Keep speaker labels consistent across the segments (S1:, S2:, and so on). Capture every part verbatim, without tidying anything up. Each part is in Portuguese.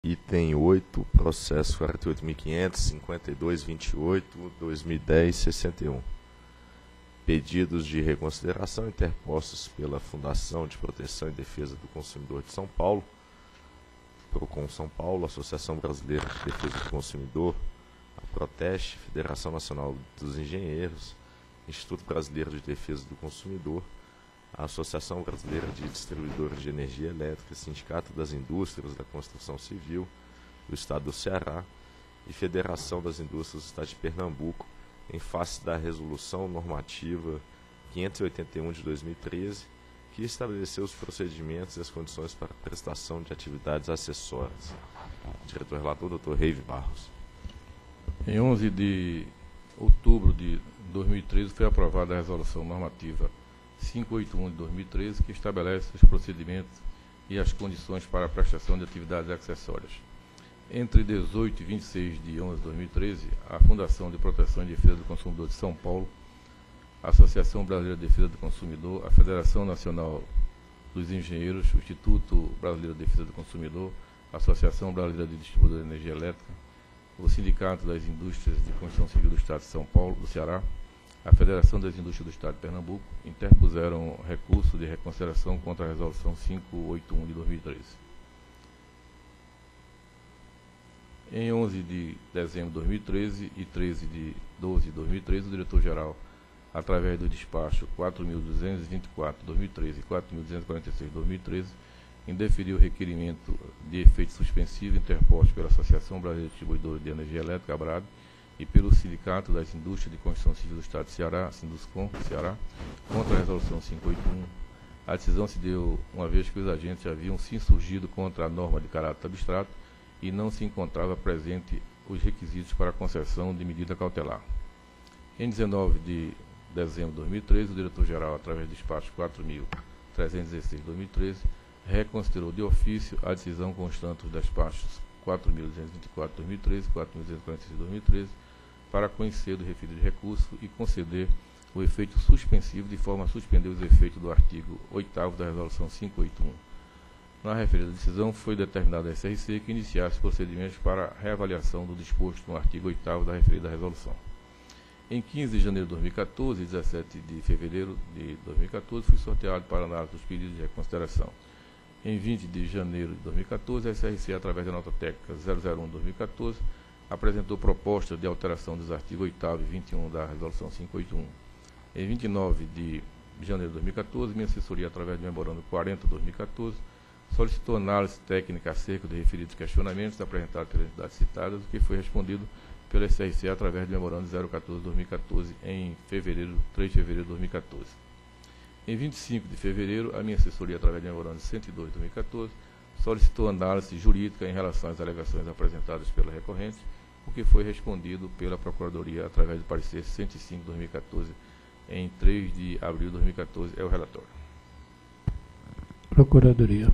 S1: Item oito, processo quarenta e oito mil quinhentos, cinquenta e dois, vinte e oito, dois mil e dez, sessenta e um. Pedidos de reconsideração interpostos pela Fundação de Proteção e Defesa do Consumidor de São Paulo, Procon São Paulo, Associação Brasileira de Defesa do Consumidor, a Proteste, Federação Nacional dos Engenheiros, Instituto Brasileiro de Defesa do Consumidor, a Associação Brasileira de Distribuidores de Energia Elétrica, Sindicato das Indústrias da Construção Civil do Estado do Ceará e Federação das Indústrias do Estado de Pernambuco, em face da Resolução Normativa quinhentos e oitenta e um de dois mil e treze, que estabeleceu os procedimentos e as condições para a prestação de atividades acessórias. Diretor-relator, doutor Reive Barros.
S2: Em onze de outubro de dois mil e treze foi aprovada a Resolução Normativa quinhentos e oitenta e um de dois mil e treze, que estabelece os procedimentos e as condições para a prestação de atividades acessórias. Entre dezoito e vinte e seis de onze de dois mil e treze, a Fundação de Proteção e Defesa do Consumidor de São Paulo, a Associação Brasileira de Defesa do Consumidor, a Federação Nacional dos Engenheiros, o Instituto Brasileiro de Defesa do Consumidor, a Associação Brasileira de Distribuidores de Energia Elétrica, o Sindicato das Indústrias de Construção Civil do Estado de São Paulo, do Ceará, a Federação das Indústrias do Estado de Pernambuco interpuseram recurso de reconsideração contra a Resolução quinhentos e oitenta e um de dois mil e treze. Em onze de dezembro de dois mil e treze e treze de doze de dois mil e treze, o diretor-geral, através do despacho quatro mil duzentos e vinte e quatro de dois mil e treze e quatro mil duzentos e quarenta e seis de dois mil e treze, indeferiu o requerimento de efeito suspensivo interposto pela Associação Brasileira de Distribuidores de Energia Elétrica, ABRAD, e pelo Sindicato das Indústrias de Construção Civil do Estado de Ceará, Sinduscon, Ceará, contra a Resolução quinhentos e oitenta e um. A decisão se deu uma vez que os agentes haviam se insurgido contra a norma de caráter abstrato e não se encontrava presente os requisitos para a concessão de medida cautelar. Em dezenove de dezembro de dois mil e treze, o diretor-geral, através do despacho quatro mil trezentos e dezesseis de dois mil e treze, reconsiderou de ofício a decisão constante dos despachos quatro mil duzentos e vinte e quatro de dois mil e treze e quatro mil duzentos e quarenta e seis de dois mil e treze, para conhecer do referido recurso e conceder o efeito suspensivo de forma a suspender os efeitos do artigo oitavo da Resolução quinhentos e oitenta e um. Na referida decisão, foi determinado à S R C que iniciasse procedimentos para reavaliação do disposto no artigo oitavo da referida resolução. Em quinze de janeiro de dois mil e quatorze e dezessete de fevereiro de dois mil e quatorze, foi sorteado para análise dos pedidos de reconsideração. Em vinte de janeiro de dois mil e quatorze, a S R C, através da nota técnica zero zero um de dois mil e quatorze, apresentou proposta de alteração dos artigos oitavo e vinte e um da Resolução quinhentos e oitenta e um. Em vinte e nove de janeiro de dois mil e quatorze, minha assessoria, através do memorando quarenta de dois mil e quatorze, solicitou análise técnica acerca dos referidos questionamentos apresentados pelas entidades citadas, o que foi respondido pela S R C através do memorando zero quatorze de dois mil e quatorze, em fevereiro, três de fevereiro de dois mil e quatorze. Em vinte e cinco de fevereiro, a minha assessoria, através do memorando cento e dois de dois mil e quatorze, solicitou análise jurídica em relação às alegações apresentadas pela recorrente, o que foi respondido pela Procuradoria através do parecer cento e cinco de dois mil e quatorze, em três de abril de dois mil e quatorze. É o relatório.
S3: Procuradoria.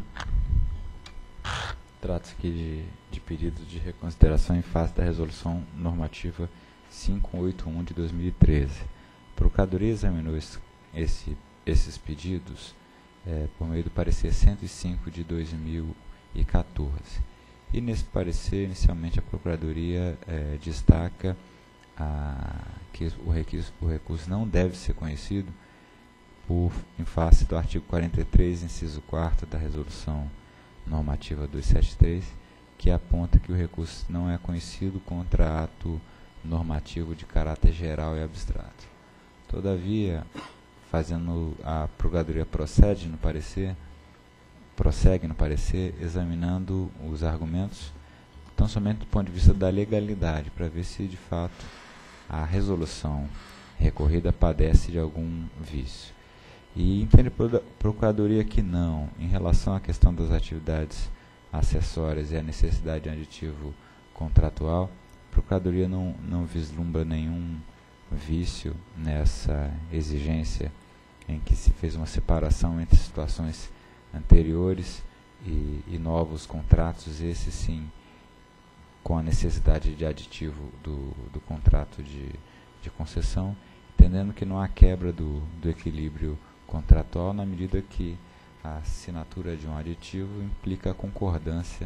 S4: Trata-se aqui de, de pedidos de reconsideração em face da Resolução Normativa quinhentos e oitenta e um de dois mil e treze. A Procuradoria examinou esse, esse, esses pedidos é, por meio do parecer cento e cinco de dois mil e quatorze. E nesse parecer, inicialmente, a Procuradoria é, destaca a, que o recurso, o recurso não deve ser conhecido por, em face do artigo quarenta e três, inciso quarto da Resolução Normativa duzentos e setenta e três, que aponta que o recurso não é conhecido contra ato normativo de caráter geral e abstrato. Todavia, fazendo a Procuradoria procede no parecer, prossegue no parecer, examinando os argumentos, tão somente do ponto de vista da legalidade, para ver se de fato a resolução recorrida padece de algum vício. E entende a Procuradoria que não, em relação à questão das atividades acessórias e a necessidade de um aditivo contratual, a Procuradoria não, não vislumbra nenhum vício nessa exigência em que se fez uma separação entre situações anteriores e, e novos contratos, esse sim, com a necessidade de aditivo do, do contrato de, de concessão, entendendo que não há quebra do, do equilíbrio contratual, na medida que a assinatura de um aditivo implica a concordância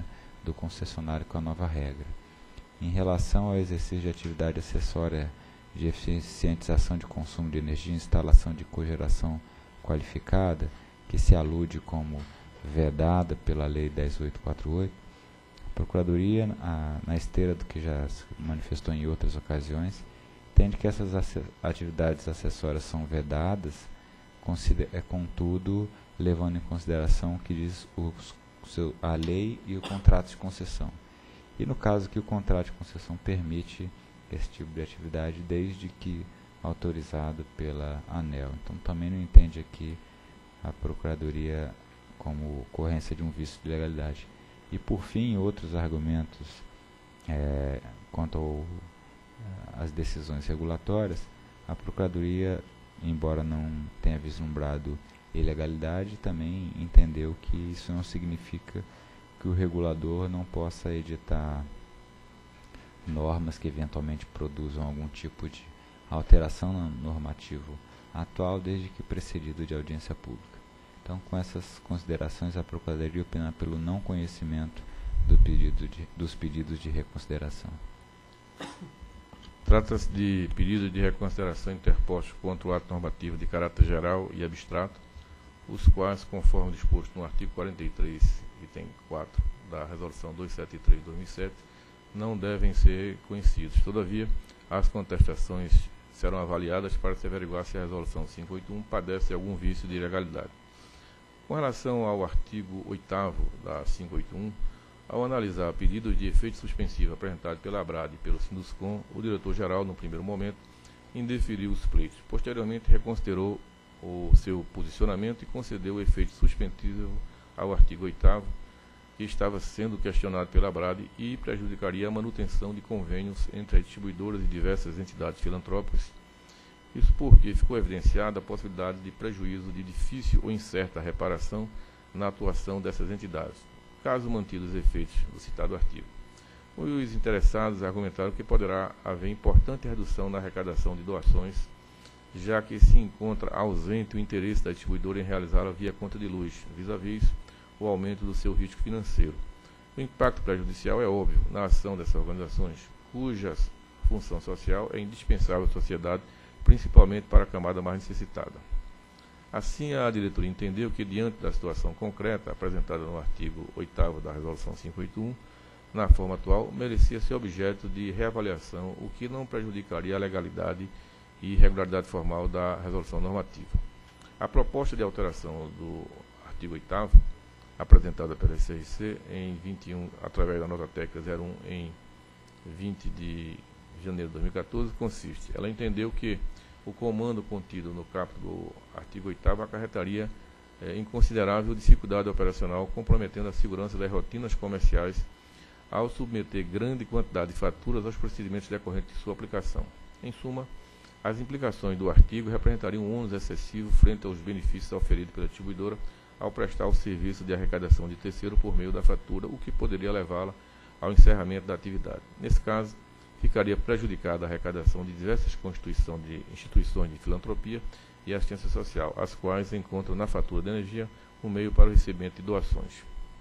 S4: do concessionário com a nova regra. Em relação ao exercício de atividade acessória de eficientização de consumo de energia e instalação de cogeração qualificada, que se alude como vedada pela Lei dez mil oitocentos e quarenta e oito, a Procuradoria, a, na esteira do que já se manifestou em outras ocasiões, entende que essas atividades acessórias são vedadas, é, contudo, levando em consideração o que diz o, seu, a lei e o contrato de concessão. E no caso que o contrato de concessão permite esse tipo de atividade, desde que autorizado pela ANEEL. Então, também não entende aqui a Procuradoria como ocorrência de um vício de legalidade. E, por fim, outros argumentos é, quanto às decisões regulatórias, a Procuradoria, embora não tenha vislumbrado ilegalidade, também entendeu que isso não significa que o regulador não possa editar normas que eventualmente produzam algum tipo de alteração no normativo atual, desde que precedido de audiência pública. Então, com essas considerações, a Procuradoria opina pelo não conhecimento do pedido de, dos pedidos de reconsideração.
S2: Trata-se de pedido de reconsideração interposto contra o ato normativo de caráter geral e abstrato, os quais, conforme disposto no artigo quarenta e três, item quatro da Resolução duzentos e setenta e três de dois mil e sete, não devem ser conhecidos. Todavia, as contestações serão avaliadas para se averiguar se a Resolução quinhentos e oitenta e um padece algum vício de ilegalidade. Com relação ao artigo oitavo da quinhentos e oitenta e um, ao analisar pedidos de efeito suspensivo apresentados pela ABRAD e pelo Sinduscom, o diretor-geral, no primeiro momento, indeferiu os pleitos. Posteriormente, reconsiderou o seu posicionamento e concedeu o efeito suspensivo ao artigo oitavo, que estava sendo questionado pela ABRAD e prejudicaria a manutenção de convênios entre as distribuidoras e diversas entidades filantrópicas. Isso porque ficou evidenciada a possibilidade de prejuízo de difícil ou incerta reparação na atuação dessas entidades, caso mantidos os efeitos do citado artigo. Os interessados argumentaram que poderá haver importante redução na arrecadação de doações, já que se encontra ausente o interesse da distribuidora em realizá-la via conta de luz, vis-à-vis o aumento do seu risco financeiro. O impacto prejudicial é óbvio na ação dessas organizações, cuja função social é indispensável à sociedade, principalmente para a camada mais necessitada. Assim, a diretoria entendeu que, diante da situação concreta apresentada no artigo oitavo da Resolução quinhentos e oitenta e um, na forma atual, merecia ser objeto de reavaliação, o que não prejudicaria a legalidade e regularidade formal da resolução normativa. A proposta de alteração do artigo oitavo, apresentada pela S R C em vinte e um, através da nota técnica zero um em vinte de janeiro de dois mil e quatorze, consiste. Ela entendeu que o comando contido no caput do artigo oitavo acarretaria é, inconsiderável dificuldade operacional, comprometendo a segurança das rotinas comerciais ao submeter grande quantidade de faturas aos procedimentos decorrentes de sua aplicação. Em suma, as implicações do artigo representariam um ônus excessivo frente aos benefícios oferidos pela distribuidora ao prestar o serviço de arrecadação de terceiro por meio da fatura, o que poderia levá-la ao encerramento da atividade. Nesse caso, ficaria prejudicada a arrecadação de diversas constituições de instituições de filantropia e assistência social, as quais encontram na fatura de energia um meio para o recebimento de doações.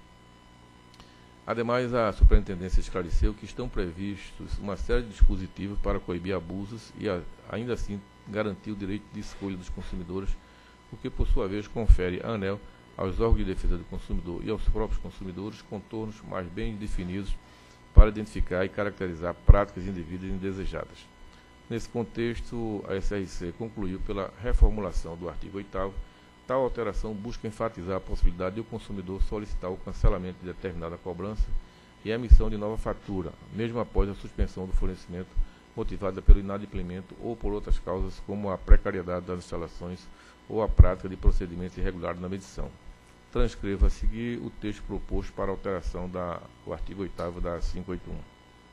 S2: Ademais, a Superintendência esclareceu que estão previstos uma série de dispositivos para coibir abusos e, a, ainda assim, garantir o direito de escolha dos consumidores, o que, por sua vez, confere à ANEEL, aos órgãos de defesa do consumidor e aos próprios consumidores contornos mais bem definidos para identificar e caracterizar práticas indevidas e indesejadas. Nesse contexto, a S R C concluiu pela reformulação do artigo oitavo. Tal alteração busca enfatizar a possibilidade de o consumidor solicitar o cancelamento de determinada cobrança e a emissão de nova fatura, mesmo após a suspensão do fornecimento motivada pelo inadimplemento ou por outras causas, como a precariedade das instalações ou a prática de procedimentos irregulares na medição. Transcrevo a seguir o texto proposto para alteração do artigo oitavo da quinhentos e oitenta e um.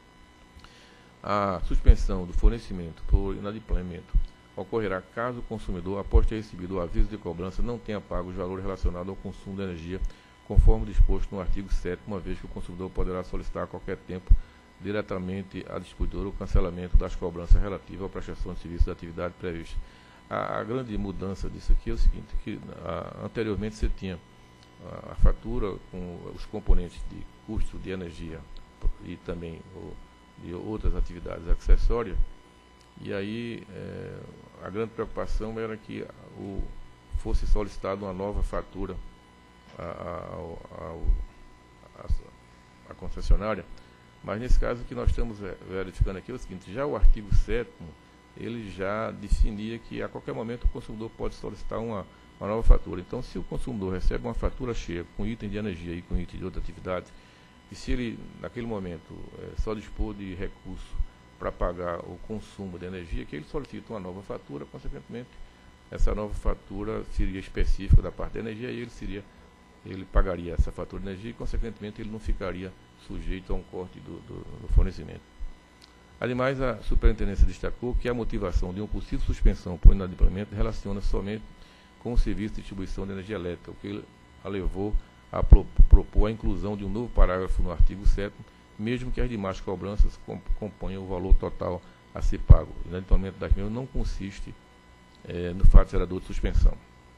S2: A suspensão do fornecimento por inadimplemento ocorrerá caso o consumidor, após ter recebido o aviso de cobrança, não tenha pago os valores relacionados ao consumo de energia, conforme disposto no artigo sétimo, uma vez que o consumidor poderá solicitar a qualquer tempo diretamente à distribuidora o cancelamento das cobranças relativas à prestação de serviço da atividade prevista. A, a grande mudança disso aqui é o seguinte, que a, anteriormente você tinha a, a fatura com os componentes de custo de energia e também o, de outras atividades acessórias. E aí é, a grande preocupação era que o, fosse solicitada uma nova fatura à concessionária, mas nesse caso que nós estamos verificando aqui é o seguinte: já o artigo sétimo ele já definia que a qualquer momento o consumidor pode solicitar uma, uma nova fatura. Então, se o consumidor recebe uma fatura cheia com item de energia e com item de outra atividade, e se ele naquele momento é, só dispor de recurso para pagar o consumo de energia, que ele solicita uma nova fatura, consequentemente essa nova fatura seria específica da parte da energia e ele seria ele pagaria essa fatura de energia e, consequentemente, ele não ficaria sujeito a um corte do, do, do fornecimento. Ademais, a superintendência destacou que a motivação de uma possível suspensão por inadimplemento relaciona somente com o serviço de distribuição de energia elétrica, o que a levou a pro, propor a inclusão de um novo parágrafo no artigo sétimo, mesmo que as demais cobranças componham o valor total a ser pago. O inadimplemento das mesmas não consiste é, no fato gerador de suspensão.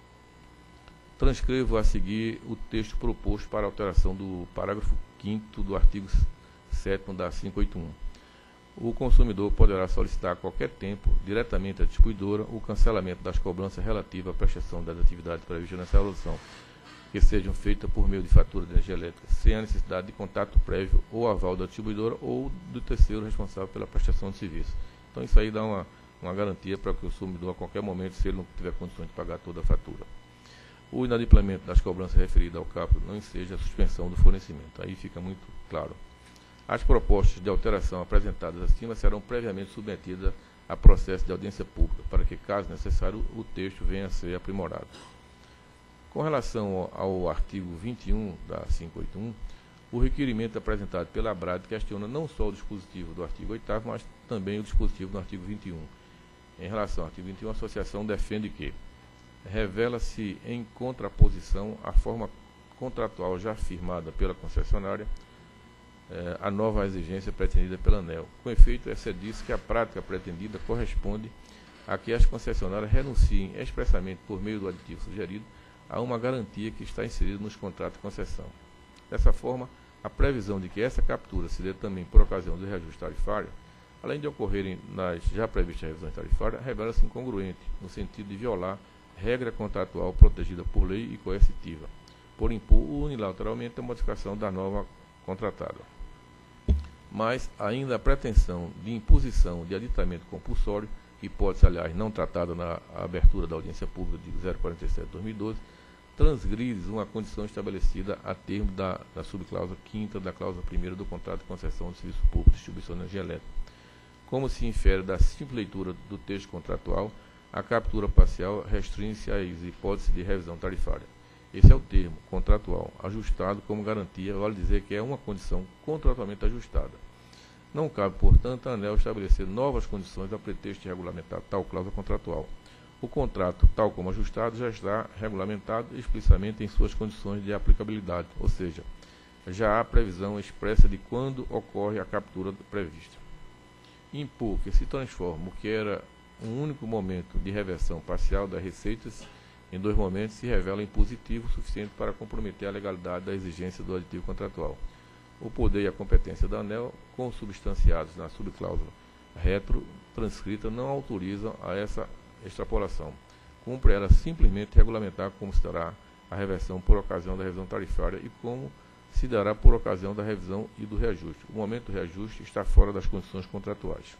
S2: Transcrevo a seguir o texto proposto para alteração do parágrafo quinto do artigo sétimo da quinhentos e oitenta e um. O consumidor poderá solicitar a qualquer tempo, diretamente à distribuidora, o cancelamento das cobranças relativas à prestação das atividades previstas nessa resolução, que sejam feitas por meio de fatura de energia elétrica, sem a necessidade de contato prévio ou aval da distribuidora ou do terceiro responsável pela prestação de serviço. Então isso aí dá uma, uma garantia para que o consumidor, a qualquer momento, se ele não tiver condições de pagar toda a fatura, o inadimplemento das cobranças referidas ao caput não enseja a suspensão do fornecimento. Aí fica muito claro. As propostas de alteração apresentadas acima serão previamente submetidas a processo de audiência pública, para que, caso necessário, o texto venha a ser aprimorado. Com relação ao, ao artigo vinte e um da quinhentos e oitenta e um, o requerimento apresentado pela ABRAD questiona não só o dispositivo do artigo oitavo, mas também o dispositivo do artigo vinte e um. Em relação ao artigo vinte e um, a associação defende que revela-se em contraposição à forma contratual já firmada pela concessionária eh, a nova exigência pretendida pela ANEEL. Com efeito, essa diz que a prática pretendida corresponde a que as concessionárias renunciem expressamente por meio do aditivo sugerido a uma garantia que está inserida nos contratos de concessão. Dessa forma, a previsão de que essa captura se dê também por ocasião do reajuste tarifário, além de ocorrerem nas já previstas revisões tarifárias, revela-se incongruente, no sentido de violar regra contratual protegida por lei e coercitiva, por impor unilateralmente a modificação da norma contratada. Mas ainda a pretensão de imposição de aditamento compulsório, hipótese, aliás, não tratada na abertura da audiência pública de zero quarenta e sete de dois mil e doze, transgride uma condição estabelecida a termo da, da subcláusula quinta da cláusula primeira do contrato de concessão de serviço público de distribuição de energia elétrica. Como se infere da simples leitura do texto contratual, a captura parcial restringe-se às hipóteses de revisão tarifária. Esse é o termo contratual, ajustado como garantia, vale dizer que é uma condição contratualmente ajustada. Não cabe, portanto, a ANEEL estabelecer novas condições a pretexto de regulamentar tal cláusula contratual. O contrato, tal como ajustado, já está regulamentado explicitamente em suas condições de aplicabilidade, ou seja, já há previsão expressa de quando ocorre a captura prevista. Impor que se transforma o que era um único momento de reversão parcial das receitas em dois momentos se revela impositivo suficiente para comprometer a legalidade da exigência do aditivo contratual. O poder e a competência da ANEEL, consubstanciados na subcláusula retro transcrita, não autorizam a essa extrapolação. Cumpre ela simplesmente regulamentar como se dará a reversão por ocasião da revisão tarifária e como se dará por ocasião da revisão e do reajuste. O momento do reajuste está fora das condições contratuais.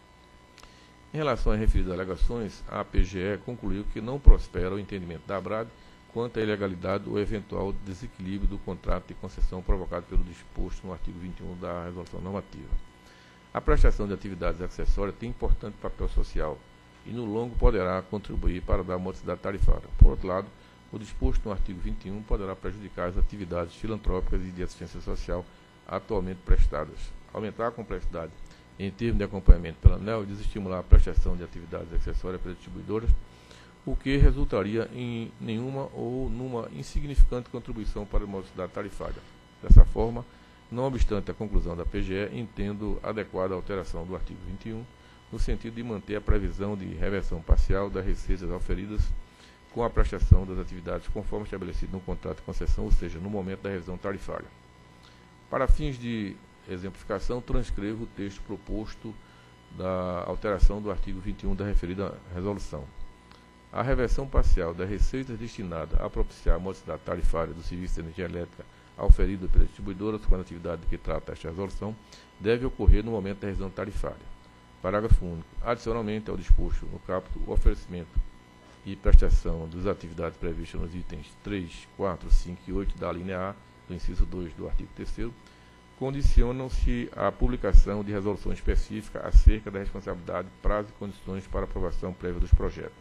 S2: Em relação às referidas alegações, a A P G E concluiu que não prospera o entendimento da ABRAD quanto à ilegalidade ou eventual desequilíbrio do contrato de concessão provocado pelo disposto no artigo vinte e um da resolução normativa. A prestação de atividades acessórias tem importante papel social e no longo poderá contribuir para dar modicidade tarifária. Por outro lado, o disposto no artigo vinte e um poderá prejudicar as atividades filantrópicas e de assistência social atualmente prestadas, aumentar a complexidade em termos de acompanhamento pela ANEEL e desestimular a prestação de atividades acessórias pelas distribuidoras, o que resultaria em nenhuma ou numa insignificante contribuição para a modicidade tarifária. Dessa forma, não obstante a conclusão da P G E, entendo adequada a alteração do artigo vinte e um, no sentido de manter a previsão de reversão parcial das receitas auferidas com a prestação das atividades conforme estabelecido no contrato de concessão, ou seja, no momento da revisão tarifária. Para fins de exemplificação, transcrevo o texto proposto da alteração do artigo vinte e um da referida resolução. A reversão parcial das receitas destinada a propiciar a modicidade tarifária do serviço de energia elétrica auferido pelas distribuidoras com a atividade de que trata esta resolução deve ocorrer no momento da revisão tarifária. Parágrafo único. Adicionalmente ao disposto no caput, o oferecimento e prestação das atividades previstas nos itens três, quatro, cinco e oito da linha A do inciso dois do artigo terceiro condicionam-se à publicação de resolução específica acerca da responsabilidade, prazo e condições para aprovação prévia dos projetos.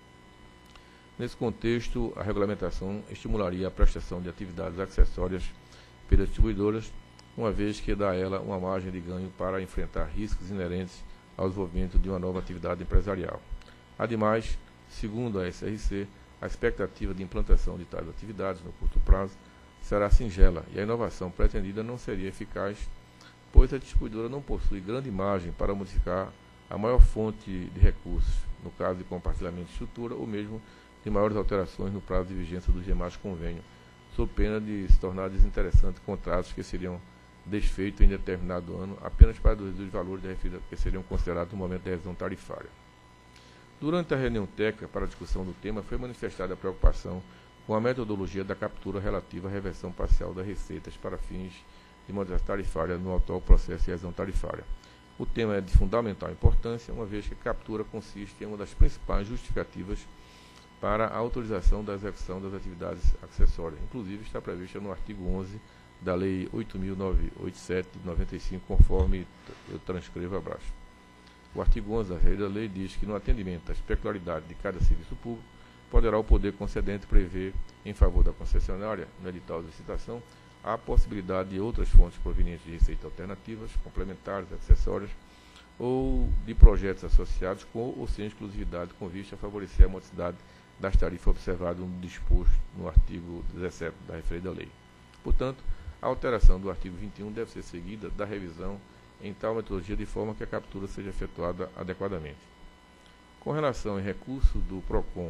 S2: Nesse contexto, a regulamentação estimularia a prestação de atividades acessórias pelas distribuidoras, uma vez que dá a ela uma margem de ganho para enfrentar riscos inerentes ao desenvolvimento de uma nova atividade empresarial. Ademais, segundo a S R C, a expectativa de implantação de tais atividades no curto prazo será singela e a inovação pretendida não seria eficaz, pois a distribuidora não possui grande margem para modificar a maior fonte de recursos, no caso de compartilhamento de estrutura, ou mesmo de maiores alterações no prazo de vigência dos demais convênios, sob pena de se tornar desinteressantes contratos que seriam desfeitos em determinado ano apenas para reduzir os valores da referida que seriam considerados no momento da revisão tarifária. Durante a reunião técnica para a discussão do tema, foi manifestada a preocupação com a metodologia da captura relativa à reversão parcial das receitas para fins de modalidade tarifária no atual processo de revisão tarifária. O tema é de fundamental importância, uma vez que a captura consiste em uma das principais justificativas para a autorização da execução das atividades acessórias. Inclusive, está prevista no artigo onze da Lei oito mil novecentos e oitenta e sete de noventa e cinco, conforme eu transcrevo abaixo. O artigo onze da referida lei diz que, no atendimento às peculiaridades de cada serviço público, poderá o poder concedente prever, em favor da concessionária, no edital de licitação, a possibilidade de outras fontes provenientes de receita alternativas, complementares, acessórias, ou de projetos associados com ou sem exclusividade, com vista a favorecer a modicidade das tarifas observadas no disposto no artigo dezessete da referida lei. Portanto, a alteração do artigo vinte e um deve ser seguida da revisão em tal metodologia de forma que a captura seja efetuada adequadamente. Com relação ao recurso do PROCON,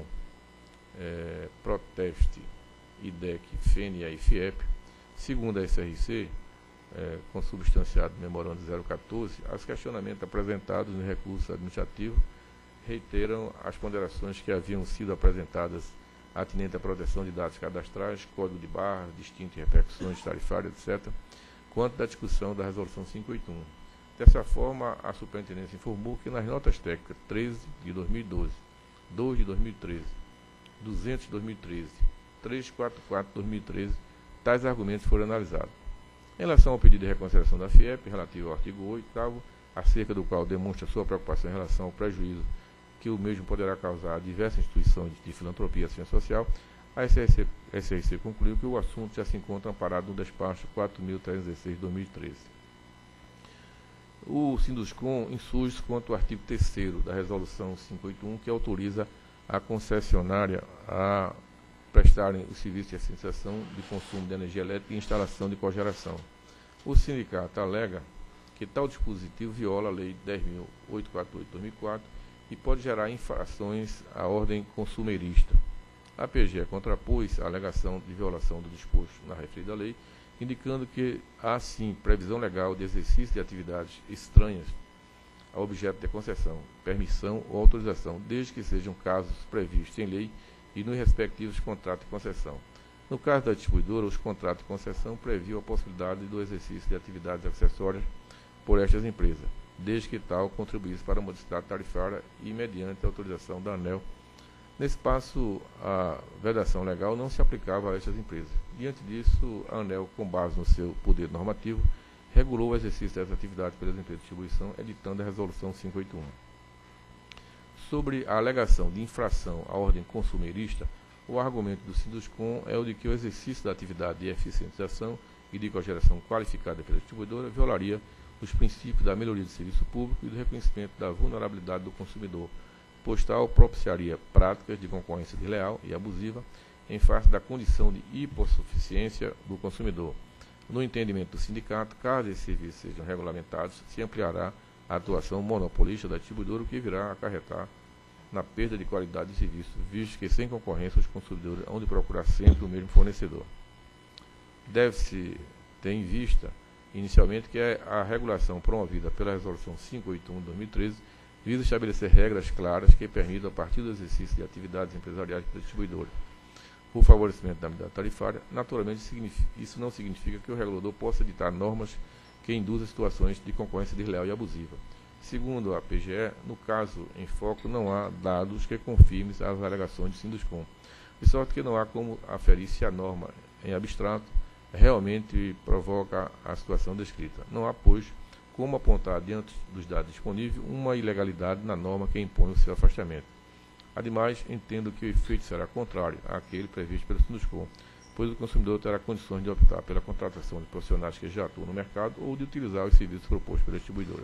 S2: é, Proteste, I D E C, F E N e a I F I E P, segundo a S R C, é, consubstanciado no memorando zero quatorze, os questionamentos apresentados no recurso administrativo reiteram as ponderações que haviam sido apresentadas atinente à proteção de dados cadastrais, código de barras, distintas repercussões tarifárias, etcétera, quanto da discussão da Resolução quinhentos e oitenta e um. Dessa forma, a Superintendência informou que nas notas técnicas treze de dois mil e doze, dois de dois mil e treze, duzentos de dois mil e treze, trezentos e quarenta e quatro de dois mil e treze, tais argumentos foram analisados. Em relação ao pedido de reconsideração da F I E P, relativo ao artigo oitavo, acerca do qual demonstra sua preocupação em relação ao prejuízo que o mesmo poderá causar a diversas instituições de filantropia e assistência social, a S R C, S R C concluiu que o assunto já se encontra amparado no despacho quatro mil trezentos e dezesseis de dois mil e treze. O Sinduscom insurge quanto ao artigo terceiro da Resolução quinhentos e oitenta e um, que autoriza a concessionária a prestarem o serviço de associação de consumo de energia elétrica e instalação de cogeração. O sindicato alega que tal dispositivo viola a Lei dez mil oitocentos e quarenta e oito de dois mil e quatro e pode gerar infrações à ordem consumerista. A P G E contrapôs a alegação de violação do disposto na referida lei, indicando que há sim previsão legal de exercício de atividades estranhas ao objeto de concessão, permissão ou autorização, desde que sejam casos previstos em lei e nos respectivos contratos de concessão. No caso da distribuidora, os contratos de concessão previam a possibilidade do exercício de atividades acessórias por estas empresas, desde que tal contribuísse para a modicidade tarifária e mediante a autorização da ANEEL. Nesse passo, a vedação legal não se aplicava a estas empresas. Diante disso, a ANEEL, com base no seu poder normativo, regulou o exercício das atividades pelas empresas de distribuição, editando a Resolução quinhentos e oitenta e um. Sobre a alegação de infração à ordem consumerista, o argumento do Sinduscom é o de que o exercício da atividade de eficientização e de cogeração qualificada pela distribuidora violaria os princípios da melhoria do serviço público e do reconhecimento da vulnerabilidade do consumidor, pois tal propiciaria práticas de concorrência desleal e abusiva em face da condição de hipossuficiência do consumidor. No entendimento do sindicato, caso esses serviços sejam regulamentados, se ampliará a atuação monopolista da distribuidora, o que virá a acarretar na perda de qualidade de serviço, visto que sem concorrência os consumidores hão de procurar sempre o mesmo fornecedor. Deve-se ter em vista, inicialmente, que a regulação promovida pela Resolução quinhentos e oitenta e um de dois mil e treze visa estabelecer regras claras que permitam, a partir do exercício de atividades empresariais da distribuidora, o favorecimento da unidade tarifária. Naturalmente, isso não significa que o regulador possa editar normas que induzam situações de concorrência desleal e abusiva. Segundo a P G E, no caso em foco, não há dados que confirmem as alegações de Sinduscom, de sorte que não há como aferir se a norma, em abstrato, realmente provoca a situação descrita. Não há, pois, como apontar, diante dos dados disponíveis, uma ilegalidade na norma que impõe o seu afastamento. Ademais, entendo que o efeito será contrário àquele previsto pelo Sinduscom, pois o consumidor terá condições de optar pela contratação de profissionais que já atuam no mercado ou de utilizar os serviços propostos pela distribuidora.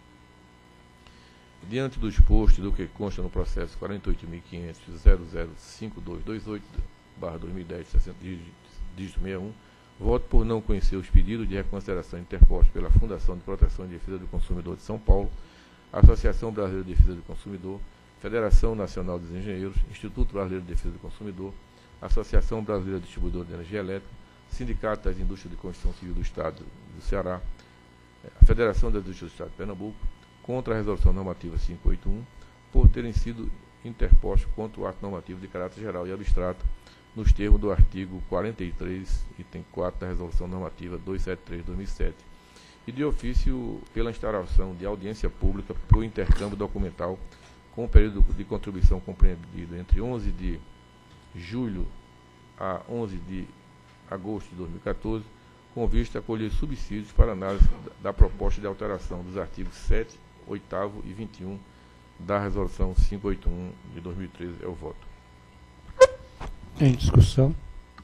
S2: Diante do exposto e do que consta no processo quarenta e oito mil quinhentos ponto zero zero cinco dois dois oito barra dois mil e dez, dígito sessenta e um, voto por não conhecer os pedidos de reconsideração interpostos pela Fundação de Proteção e Defesa do Consumidor de São Paulo, Associação Brasileira de Defesa do Consumidor, Federação Nacional dos Engenheiros, Instituto Brasileiro de Defesa do Consumidor, Associação Brasileira de Distribuidor de Energia Elétrica, Sindicato das Indústrias de Construção Civil do Estado do Ceará, a Federação das Indústrias do Estado de Pernambuco, contra a Resolução Normativa quinhentos e oitenta e um, por terem sido interpostos contra o ato normativo de caráter geral e abstrato, nos termos do artigo quarenta e três, item quatro da Resolução Normativa duzentos e setenta e três de dois mil e sete, e de ofício pela instauração de audiência pública para o intercâmbio documental com o período de contribuição compreendido entre onze de julho a onze de agosto de dois mil e quatorze, com vista a colher subsídios para análise da proposta de alteração dos artigos sete, oito e vinte e um da Resolução quinhentos e oitenta e um de dois mil e treze. É o voto.
S3: Em discussão.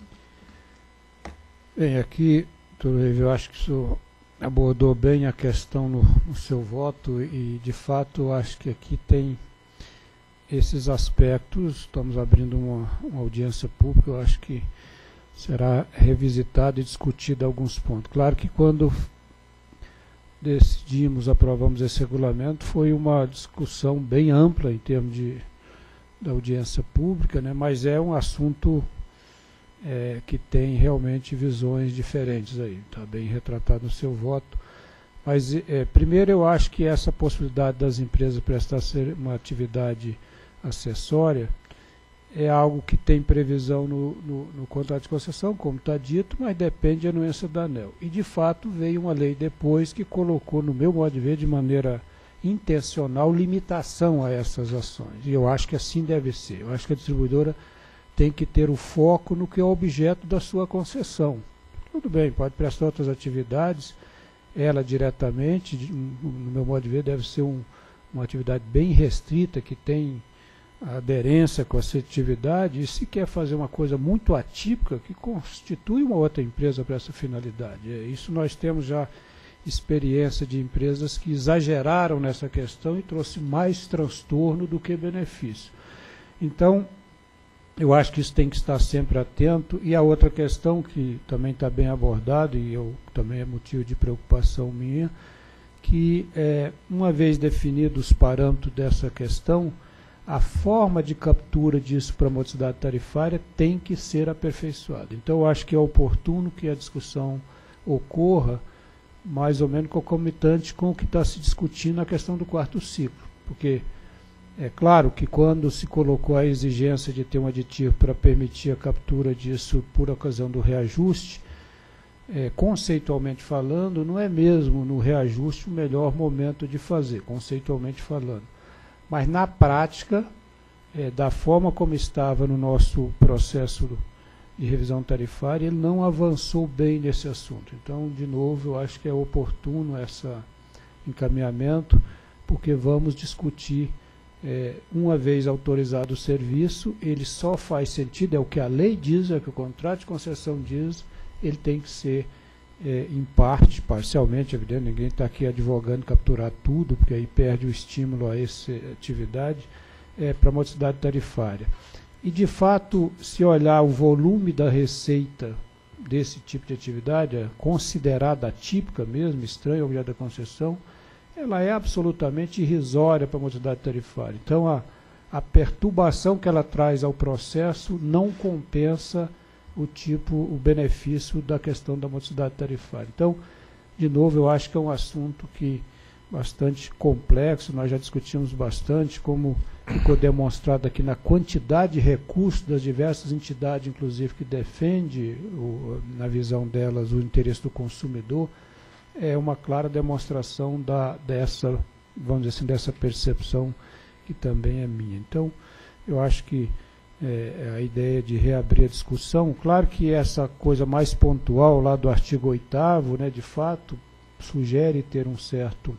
S3: Bem, aqui, doutor Reive, eu acho que o senhor abordou bem a questão no, no seu voto e, de fato, eu acho que aqui tem esses aspectos. Estamos abrindo uma, uma audiência pública, eu acho que será revisitado e discutido alguns pontos. Claro que quando decidimos, aprovamos esse regulamento, foi uma discussão bem ampla em termos de, da audiência pública, né? Mas é um assunto é, que tem realmente visões diferentes aí, está bem retratado no seu voto. Mas, é, primeiro, eu acho que essa possibilidade das empresas prestar ser uma atividade acessória é algo que tem previsão no, no, no contrato de concessão, como está dito, mas depende da anuência da ANEEL. E, de fato, veio uma lei depois que colocou, no meu modo de ver, de maneira intencional, limitação a essas ações. E eu acho que assim deve ser. Eu acho que a distribuidora tem que ter o foco no que é o objeto da sua concessão. Tudo bem, pode prestar outras atividades, ela diretamente, no meu modo de ver, deve ser um, uma atividade bem restrita, que tem aderência com a atividade, e se quer fazer uma coisa muito atípica, que constitui uma outra empresa para essa finalidade. Isso nós temos já experiência de empresas que exageraram nessa questão e trouxe mais transtorno do que benefício. Então, eu acho que isso tem que estar sempre atento. E a outra questão que também está bem abordada, e eu também é motivo de preocupação minha, que é, uma vez definidos os parâmetros dessa questão, a forma de captura disso para a modicidade tarifária tem que ser aperfeiçoada. Então, eu acho que é oportuno que a discussão ocorra mais ou menos concomitante com o que está se discutindo na questão do quarto ciclo. Porque é claro que quando se colocou a exigência de ter um aditivo para permitir a captura disso por ocasião do reajuste, é, conceitualmente falando, não é mesmo no reajuste o melhor momento de fazer, conceitualmente falando. Mas, na prática, é, da forma como estava no nosso processo de revisão tarifária, ele não avançou bem nesse assunto. Então, de novo, eu acho que é oportuno esse encaminhamento, porque vamos discutir, é, uma vez autorizado o serviço, ele só faz sentido, é o que a lei diz, é o que o contrato de concessão diz, ele tem que ser, É, em parte, parcialmente, evidente, ninguém está aqui advogando capturar tudo, porque aí perde o estímulo a essa atividade, é, para a modicidade tarifária. E, de fato, se olhar o volume da receita desse tipo de atividade, é considerada atípica mesmo, estranha ao objeto da concessão, ela é absolutamente irrisória para a modicidade tarifária. Então, a, a perturbação que ela traz ao processo não compensa o tipo, o benefício da questão da modicidade tarifária. Então, de novo, eu acho que é um assunto que bastante complexo, nós já discutimos bastante, como ficou demonstrado aqui na quantidade de recursos das diversas entidades, inclusive, que defende, o, na visão delas, o interesse do consumidor, é uma clara demonstração da, dessa, vamos dizer assim, dessa percepção que também é minha. Então, eu acho que é, a ideia de reabrir a discussão, claro que essa coisa mais pontual lá do artigo oitavo, né, de fato, sugere ter um certo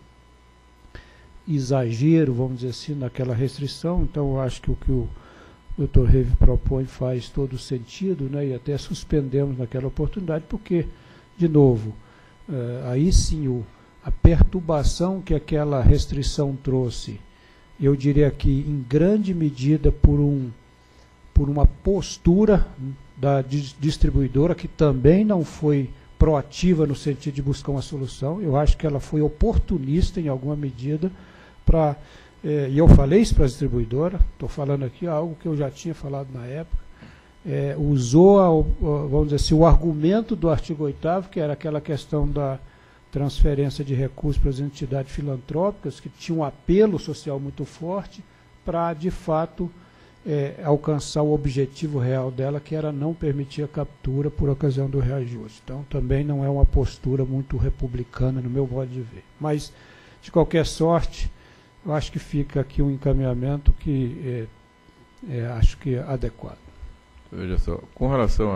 S3: exagero, vamos dizer assim, naquela restrição. Então, eu acho que o que o doutor Reve propõe faz todo sentido, né, e até suspendemos naquela oportunidade, porque, de novo, eh, aí sim, o, a perturbação que aquela restrição trouxe, eu diria que, em grande medida, por, um, por uma postura da distribuidora, que também não foi proativa no sentido de buscar uma solução. Eu acho que ela foi oportunista, em alguma medida, para, eh, e eu falei isso para a distribuidora, estou falando aqui algo que eu já tinha falado na época, eh, usou, a, vamos dizer assim, o argumento do artigo oitavo, que era aquela questão da transferência de recursos para as entidades filantrópicas, que tinha um apelo social muito forte, para, de fato, é, alcançar o objetivo real dela, que era não permitir a captura por ocasião do reajuste. Então, também não é uma postura muito republicana, no meu modo de ver. Mas, de qualquer sorte, eu acho que fica aqui um encaminhamento que é, é, acho que é adequado.
S2: Veja só, com relação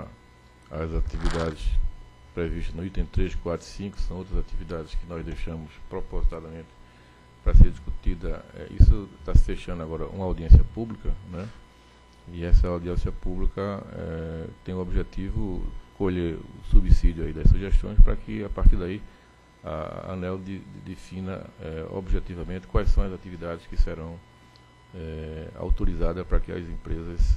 S2: às atividades previstas no item três, quatro e cinco, são outras atividades que nós deixamos propositadamente para ser discutida. É, isso está se fechando agora uma audiência pública, né? E essa audiência pública é, tem o objetivo de colher o subsídio aí das sugestões, para que, a partir daí, a ANEEL de, de, defina é, objetivamente quais são as atividades que serão é, autorizadas para que as empresas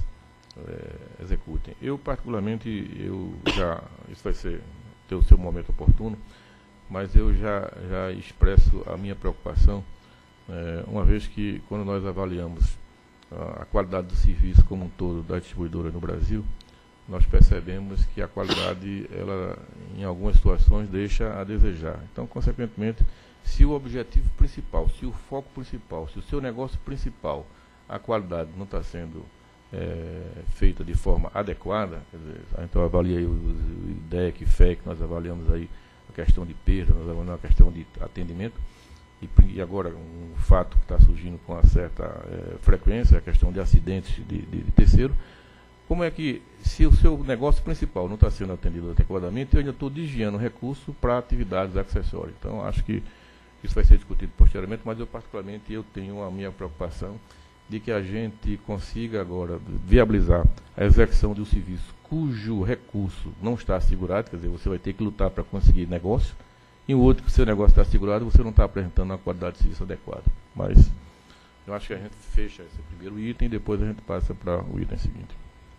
S2: é, executem. Eu, particularmente, eu já, isso vai ser ter o seu momento oportuno, mas eu já, já expresso a minha preocupação, é, uma vez que, quando nós avaliamos a, a qualidade do serviço como um todo da distribuidora no Brasil, nós percebemos que a qualidade, ela, em algumas situações, deixa a desejar. Então, consequentemente, se o objetivo principal, se o foco principal, se o seu negócio principal, a qualidade não está sendo é, feita de forma adequada, quer dizer, então avalia aí o, o I D E C, F E C, nós avaliamos aí a questão de perda, nós avaliamos a questão de atendimento, e, e agora um fato que está surgindo com uma certa é, frequência, é a questão de acidentes de, de, de terceiro. Como é que, se o seu negócio principal não está sendo atendido adequadamente, eu ainda estou desviando recurso para atividades acessórias. Então, acho que isso vai ser discutido posteriormente, mas eu, particularmente, eu tenho a minha preocupação de que a gente consiga agora viabilizar a execução de um serviço cujo recurso não está assegurado, quer dizer, você vai ter que lutar para conseguir negócio, e o outro que o seu negócio está assegurado, você não está apresentando uma qualidade de serviço adequada. Mas eu acho que a gente fecha esse primeiro item e depois a gente passa para o item seguinte.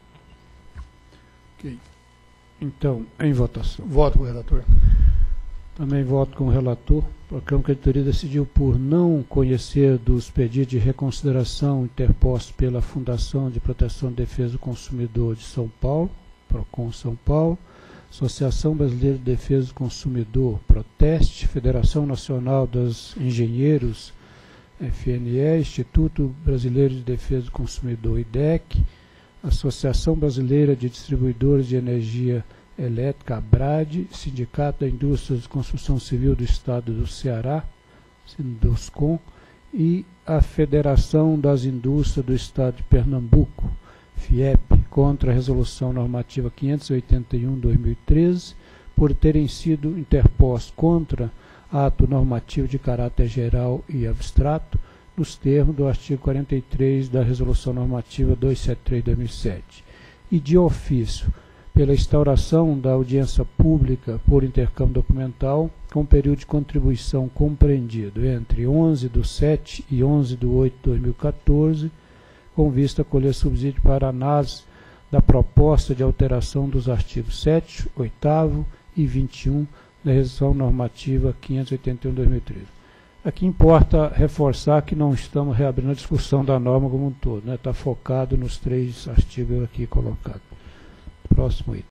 S3: Ok. Então, em votação.
S5: Voto com o relator.
S3: Também voto com o relator. A Câmara de Editoria decidiu por não conhecer dos pedidos de reconsideração interpostos pela Fundação de Proteção e Defesa do Consumidor de São Paulo, PROCON São Paulo, Associação Brasileira de Defesa do Consumidor, Proteste, Federação Nacional dos Engenheiros, F N E, Instituto Brasileiro de Defesa do Consumidor, I D E C, Associação Brasileira de Distribuidores de Energia Elétrica, ABRAD, Sindicato da Indústria de Construção Civil do Estado do Ceará, Sinduscom, e a Federação das Indústrias do Estado de Pernambuco, FIEP, contra a Resolução Normativa quinhentos e oitenta e um de dois mil e treze, por terem sido interpostos contra ato normativo de caráter geral e abstrato, nos termos do artigo quarenta e três da Resolução Normativa duzentos e setenta e três de dois mil e sete, e de ofício, pela instauração da audiência pública por intercâmbio documental, com período de contribuição compreendido entre onze de sete e onze de oito de dois mil e quatorze, com vista a colher subsídio para análise da proposta de alteração dos artigos sete, oito e vinte e um da Resolução Normativa quinhentos e oitenta e um de dois mil e treze. Aqui importa reforçar que não estamos reabrindo a discussão da norma como um todo, né? Está focado nos três artigos aqui colocados. Próximo item.